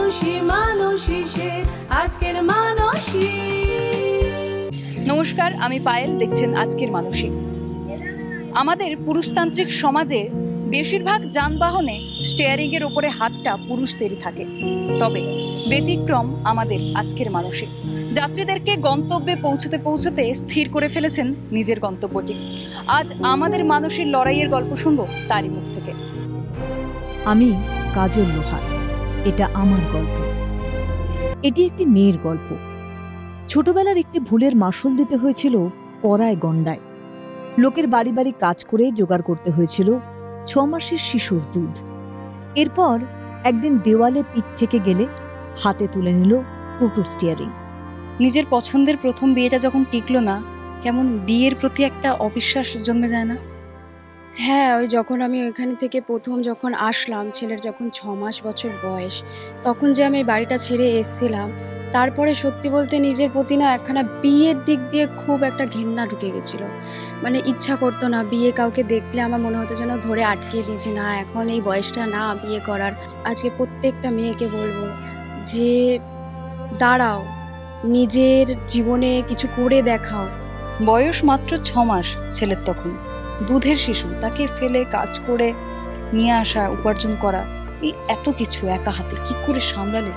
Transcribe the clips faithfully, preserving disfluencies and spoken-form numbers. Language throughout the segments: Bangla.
মানুষই মানুষই সে আজকের মানুষই। নমস্কার, আমি পায়েল, দেখছেন আজকের মানুষই। আমাদের পুরুষতান্ত্রিক সমাজে বেশিরভাগ যানবাহনে স্টিয়ারিং এর উপরে হাতটা পুরুষদেরই থাকে। তবে ব্যতিক্রম আমাদের আজকের মানুষই। যাত্রীদেরকে গন্তব্যে পৌঁছতে পৌঁছতে স্থির করে ফেলেছেন নিজের গন্তব্যটি। আজ আমাদের মানুষের লড়াইয়ের গল্প শুনবো তারই মুখ থেকে। আমি কাজল লোহার, এটা আমার গল্প। এটি একটি মেয়ের গল্প। ছোটবেলার একটি ভুলের মাসুল দিতে হয়েছিল পড়ায় গন্ডায়। লোকের বাড়ি বাড়ি কাজ করে জোগাড় করতে হয়েছিল ছ মাসের শিশুর দুধ। এরপর একদিন দেওয়ালে পিঠ থেকে গেলে হাতে তুলে নিল টোটোর স্টিয়ারিং। নিজের পছন্দের প্রথম বিয়েটা যখন টিকলো না, কেমন বিয়ের প্রতি একটা অবিশ্বাস জন্মে যায় না? হ্যাঁ, ওই যখন আমি ওইখান থেকে প্রথম যখন আসলাম, ছেলের যখন ছ মাস বছর বয়স, তখন যে আমি বাড়িটা ছেড়ে এসেছিলাম, তারপরে সত্যি বলতে নিজের প্রতি না একখানা বিয়ের দিক দিয়ে খুব একটা ঘেন্না ঢুকে গেছিলো। মানে ইচ্ছা করতো না, বিয়ে কাউকে দেখলে আমার মনে হতো যেন ধরে আটকে দিয়েছি, না এখন এই বয়সটা না বিয়ে করার। আজকে প্রত্যেকটা মেয়েকে বলবো যে দাঁড়াও, নিজের জীবনে কিছু করে দেখাও। বয়স মাত্র ছ মাস ছেলের, তখন দুধের শিশু, তাকে ফেলে কাজ করে নিয়ে আসা, উপার্জন করা, এই এত কিছু একা হাতে কি করে সামলালে?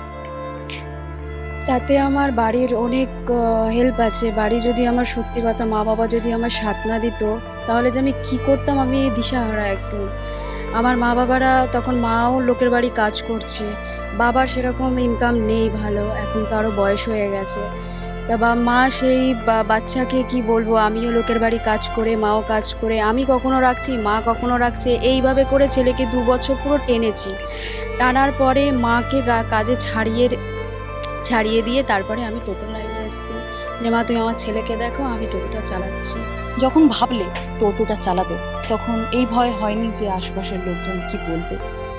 তাতে আমার বাড়ির অনেক হেল্প আছে। বাড়ি যদি আমার, সত্যি কথা, মা বাবা যদি আমার সাথ না দিত, তাহলে যে আমি কী করতাম আমি দিশাহারা একদম। আমার মা বাবারা তখন, মাও লোকের বাড়ি কাজ করছে, বাবার সেরকম ইনকাম নেই ভালো, এখন তো আরও বয়স হয়ে গেছে। তা বা মা সেই বাচ্চাকে কি বলবো, আমিও লোকের বাড়ি কাজ করে, মাও কাজ করে, আমি কখনো রাখছি, মা কখনো রাখছে, এইভাবে করে ছেলেকে দু বছর পুরো টেনেছি। টানার পরে মাকে কাজে ছাড়িয়ে ছাড়িয়ে দিয়ে তারপরে আমি টোটো লাইনে এসেছি যে মা তুমি আমার ছেলেকে দেখো, আমি টোটোটা চালাচ্ছি। যখন ভাবলে টোটোটা চালাবে, তখন এই ভয় হয়নি যে আশেপাশের লোকজন কি বলবে?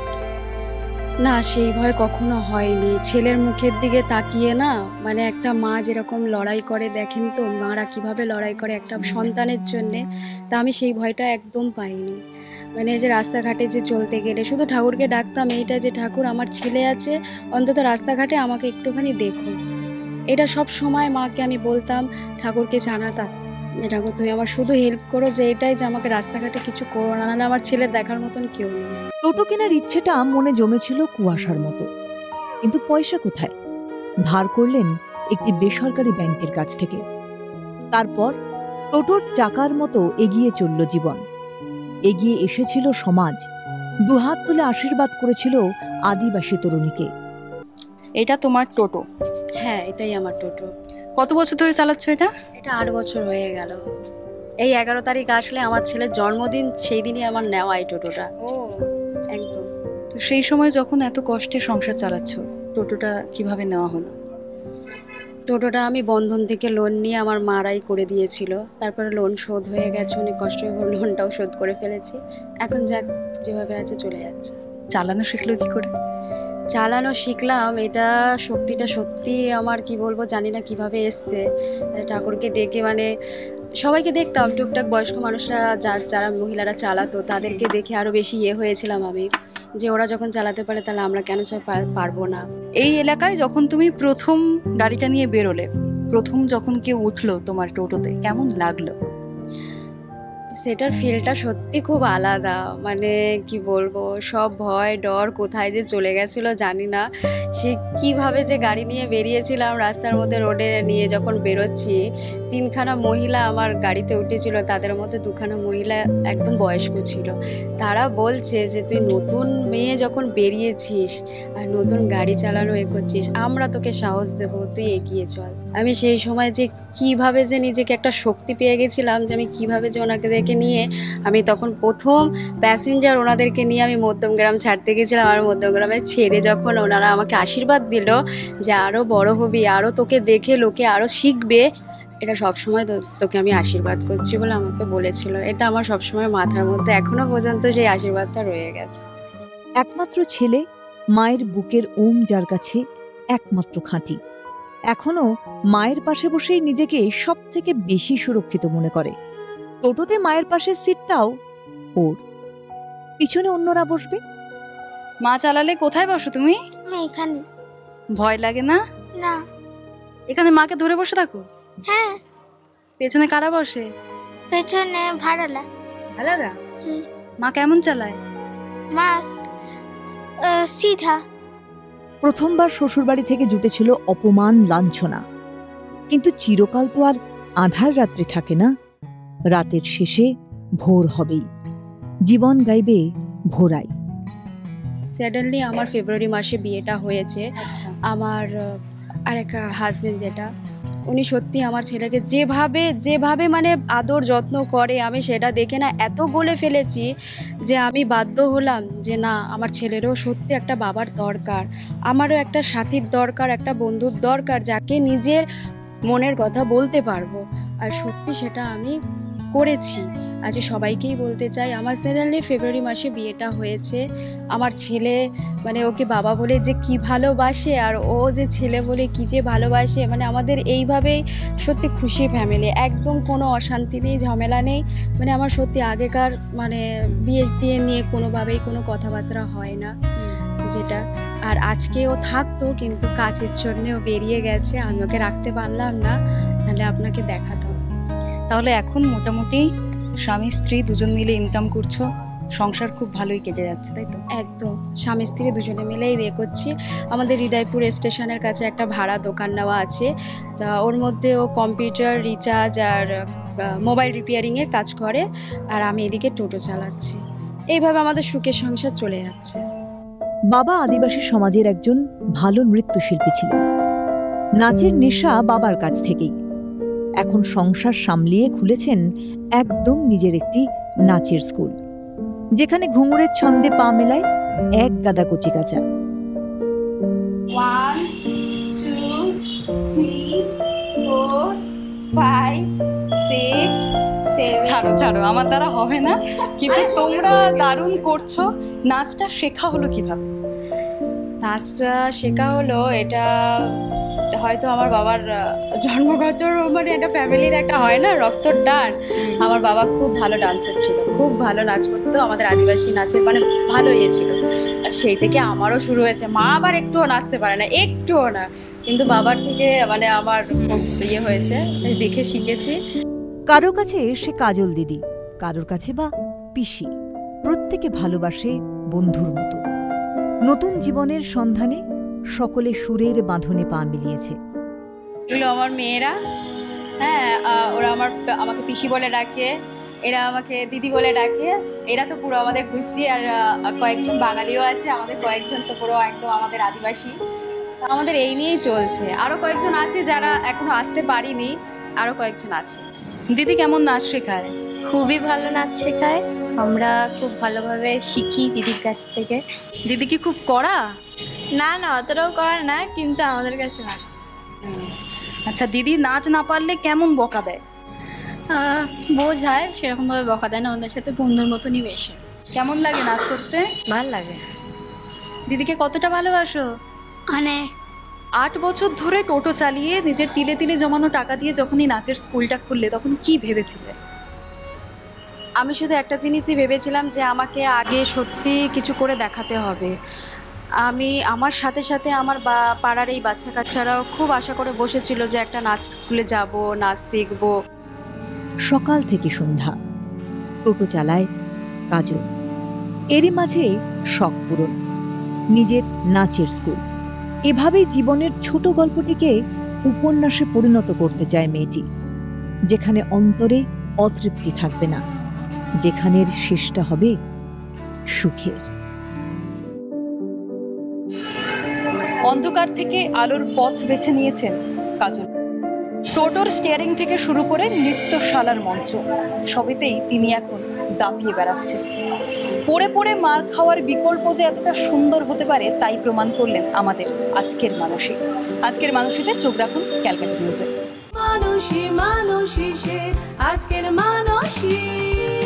না, সেই ভয় কখনো হয়নি। ছেলের মুখের দিকে তাকিয়ে না, মানে একটা মা যেরকম লড়াই করে, দেখেন তো মারা কিভাবে লড়াই করে একটা সন্তানের জন্যে, তা আমি সেই ভয়টা একদম পাইনি। মানে যে রাস্তাঘাটে যে চলতে গেলে শুধু ঠাকুরকে ডাকতাম এইটা, যে ঠাকুর আমার ছেলে আছে, অন্তত রাস্তাঘাটে আমাকে একটুখানি দেখো। এটা সব সময় মাকে আমি বলতাম, ঠাকুরকে জানাতাম যে ঠাকুর তুমি আমার শুধু হেল্প করো, যে এটাই যে আমাকে রাস্তাঘাটে কিছু করো না, না আমার ছেলের দেখার মতন কেউ নেই। টোটো কেনার ইচ্ছেটা মনে জমেছিল কুয়াশার মতো, কিন্তু পয়সা কোথায়? ধার করলেন একটি বেসরকারি ব্যাংকের কাছ থেকে। তারপর টোটোর চাকার মতো এগিয়ে চলল জীবন। এগিয়ে এসেছিল সমাজ, দুহাত তুলে আশীর্বাদ করেছিল আদিবাসী তরুণীকে। এটা তোমার টোটো? হ্যাঁ, এটাই আমার টোটো। কত বছর ধরে চালাচ্ছ এটা? এটা আট বছর হয়ে গেল। এই এগারো তারিখ আসলে আমার ছেলের জন্মদিন, সেই দিনই আমার নেওয়া এই টোটোটা। ও একদম। তো সেই সময় যখন এত কষ্টে সংসার চালাচ্ছ, টোটোটা কিভাবে নেওয়া হলো? টোটোটা আমি বন্ধন থেকে লোন নিয়ে আমার মারাই করে দিয়েছিল। তারপরে লোন শোধ হয়ে গেছে, অনেক কষ্ট করে লোনটাও শোধ করে ফেলেছি। এখন যাক, যেভাবে আছে চলে যাচ্ছে। চালানো শিখলো কি করে? চালানো শিখলাম, এটা শক্তিটা সত্যি আমার কি বলবো জানি না কিভাবে এসছে। ঠাকুরকে ডেকে, মানে সবাইকে দেখতাম, টুকটাক বয়স্ক মানুষরা যারা মহিলারা চালাতো, তাদেরকে দেখে আরও বেশি ইয়ে হয়েছিলাম আমি, যে ওরা যখন চালাতে পারে তাহলে আমরা কেন পারবো না। এই এলাকায় যখন তুমি প্রথম গাড়িটা নিয়ে বেরোলে, প্রথম যখন কেউ উঠলো তোমার টোটোতে, কেমন লাগলো? সেটার ফিলটা সত্যি খুব আলাদা। মানে কি বলবো, সব ভয় ডর কোথায় যে চলে গেছিলো জানি না। সে কিভাবে যে গাড়ি নিয়ে বেরিয়েছিলাম রাস্তার মধ্যে, রোডে নিয়ে যখন বেরোচ্ছি, তিনখানা মহিলা আমার গাড়িতে উঠেছিল, তাদের মধ্যে দুখানা মহিলা একদম বয়স্ক ছিল। তারা বলছে যে তুই নতুন মেয়ে যখন বেরিয়েছিস আর নতুন গাড়ি চালানো এ করছিস, আমরা তোকে সাহস দেবো, তুই এগিয়ে চল। আমি সেই সময় যে কিভাবে যে নিজেকে একটা শক্তি পেয়ে গেছিলাম, যে আমি কিভাবে যে ওনাকে দেখে নিয়ে, আমি তখন প্রথম প্যাসেঞ্জার ওনাদেরকে নিয়ে আমি মধ্যমগ্রাম ছাড়তে গেছিলাম। আর মধ্যমগ্রামে ছেড়ে যখন ওনারা আমাকে আশীর্বাদ দিল যে আরও বড় হবি, আরও তোকে দেখে লোকে আরও শিখবে, এটা সবসময় তোকে আমি আশীর্বাদ করছি বলে আমাকে বলেছিল। এটা আমার সবসময় মাথার মধ্যে এখনো পর্যন্ত সেই আশীর্বাদটা রয়ে গেছে। একমাত্র ছেলে, মায়ের বুকের ওম যার কাছে একমাত্র খাঁটি, এখনো মায়ের পাশে বসেই নিজেকে সব থেকে বেশি সুরক্ষিত মনে করে। টোটোতে মায়ের পাশের সিটটাও ওর, পিছনে অন্যরা বসবে। মা চালালে কোথায় বসো তুমি? আমি এখানে। ভয় লাগে না? না। এখানে মাকে ধরে বসে থাকো? হ্যাঁ। পেছনে কারা বসে? পেছনে ভাড়ালা। ভাড়ালা? হুম। মা কেমন চালায়? মা আহ, সিধা। প্রথমবার শ্বশুরবাড়ি থেকে জুটেছিল অপমান লাঞ্ছনা, কিন্তু চিরকাল তো আর আঁধার রাত্রি থাকে না। রাতের শেষে ভোর হবেই, জীবন গাইবে ভোরাই। সাডেনলি আমার ফেব্রুয়ারি মাসে বিয়েটা হয়েছে। আমার আর এক হাজবেন্ড যেটা, উনি সত্যি আমার ছেলেকে যেভাবে যেভাবে মানে আদর যত্ন করে, আমি সেটা দেখে না এত গলে ফেলেছি যে আমি বাধ্য হলাম যে না, আমার ছেলেরও সত্যি একটা বাবার দরকার, আমারও একটা সাথীর দরকার, একটা বন্ধুর দরকার, যাকে নিজের মনের কথা বলতে পারবো। আর সত্যি সেটা আমি করেছি। আজ সবাইকেই বলতে চাই, আমার সাডেনলি ফেব্রুয়ারি মাসে বিয়েটা হয়েছে। আমার ছেলে মানে ওকে বাবা বলে যে কি ভালোবাসে, আর ও যে ছেলে বলে কি যে ভালোবাসে, মানে আমাদের এইভাবেই সত্যি খুশি ফ্যামিলি, একদম কোনো অশান্তি নেই, ঝামেলা নেই। মানে আমার সত্যি আগেকার মানে বিয়ে টিয়ে নিয়ে কোনোভাবেই কোনো কথাবার্তা হয় না যেটা। আর আজকে ও থাকতো, কিন্তু কাজের জন্য ও বেরিয়ে গেছে, আমি ওকে রাখতে পারলাম না, নাহলে আপনাকে দেখাতাম। তাহলে এখন মোটামুটি স্বামী স্ত্রী দুজন মিলে ইনকাম করছো, সংসার খুব ভালোই কেটে যাচ্ছে, তাই তো? একদম, স্বামী স্ত্রী দুজনে মিলেই ইয়ে করছি। আমাদের হৃদয়পুর স্টেশনের কাছে একটা ভাড়া দোকান নেওয়া আছে, তা ওর মধ্যে ও কম্পিউটার রিচার্জ আর মোবাইল রিপেয়ারিংয়ের কাজ করে, আর আমি এদিকে টোটো চালাচ্ছি। এইভাবে আমাদের সুখের সংসার চলে যাচ্ছে। বাবা আদিবাসী সমাজের একজন ভালো নৃত্যশিল্পী ছিলেন। নাচের নেশা বাবার কাছ থেকেই। এখন সংসার সামলিয়ে খুলেছেন একদম নিজের একটি নাচের স্কুল, যেখানে ঘুঙুরের ছন্দে পা মেলায় এক গাদা কচিকাঁচা। One two three four five six seven. ছাড়ো ছাড়ো, আমার দ্বারা হবে না, কিন্তু তোমরা দারুণ করছো। নাচটা শেখা হলো কিভাবে? নাচটা শেখা হলো, এটা হয়তো আমার বাবার জন্মগত মানে এটা ফ্যামিলির একটা হয় না রক্তর টান। আমার বাবা খুব ভালো ডান্সার ছিল, খুব ভালো নাচ করতো, আমাদের আদিবাসী নাচের মানে ভালো ইয়ে ছিল। আর সেই থেকে আমারও শুরু হয়েছে। মা আবার একটুও নাচতে পারে না, একটুও না, কিন্তু বাবার থেকে মানে আমার ইয়ে হয়েছে, দেখে শিখেছি। কারো কাছে সে কাজল দিদি, কারোর কাছে বা পিসি, প্রত্যেকে ভালোবাসে বন্ধুর মতো। নতুন জীবনের সন্ধানে সকলে সুরের বাঁধনে পা মিলিয়েছে। এগুলো আমার মেয়েরা, হ্যাঁ, ওরা আমার আমাকে পিসি বলে ডাকে, এরা আমাকে দিদি বলে ডাকে। এরা তো পুরো আমাদের গোষ্ঠী, আর কয়েকজন বাঙালিও আছে, আমাদের কয়েকজন তো পুরো একদম আমাদের আদিবাসী। আমাদের এই নিয়েই চলছে। আরও কয়েকজন আছে যারা এখনো আসতে পারিনি, আরও কয়েকজন আছে। দিদি কেমন নাচ শেখায়? খুবই ভালো নাচ শেখায়, আমরা খুব ভালোভাবে শিখি দিদির কাছ থেকে। দিদি কি খুব কড়া? না না, অতটাও করার না, কিন্তু আমাদের কাছে না। আচ্ছা, দিদি নাচ না পারলে কেমন বকা দেয়? বোঝায়, সেরকমভাবে বকা দেয় না, ওদের সাথে বন্ধুর মতনই বেশি। কেমন লাগে নাচ করতে? ভাল লাগে। দিদিকে কতটা ভালোবাসো? অনেক। আট বছর ধরে টোটো চালিয়ে নিজের তিলে তিলে জমানো টাকা দিয়ে যখনই নাচের স্কুলটা খুললে, তখন কি ভেবেছিলে? আমি শুধু একটা জিনিসই ভেবেছিলাম যে আমাকে আগে সত্যি কিছু করে দেখাতে হবে। আমি আমার সাথে সাথে আমার বা পাড়ার এই বাচ্চা কাচ্চারাও খুব আশা করে বসেছিল যে একটা নাচ স্কুলে যাব, নাচ শিখবো। সকাল থেকে সন্ধ্যা টোটো চালায় কাজল। এরই মাঝে শখ পূরণ, নিজের নাচের স্কুল। এভাবেই জীবনের ছোট গল্পটিকে উপন্যাসে পরিণত করতে চায় মেয়েটি, যেখানে অন্তরে অতৃপ্তি থাকবে না, যেখানের শেষটা হবে সুখের। অন্ধকার থেকে আলোর পথ বেছে নিয়েছেন কাজল। টোটোর স্টিয়ারিং থেকে শুরু করে নৃত্যশালার মঞ্চ, সবেতেই তিনি এখন দাপিয়ে বেড়াচ্ছেন। পড়ে পড়ে মার খাওয়ার বিকল্প যে এতটা সুন্দর হতে পারে, তাই প্রমাণ করলেন আমাদের আজকের মানুষী। আজকের মানুষীতে চোখ রাখুন ক্যালকাটা নিউজে। মানুষী মানুষী সে আজকের মানুষী।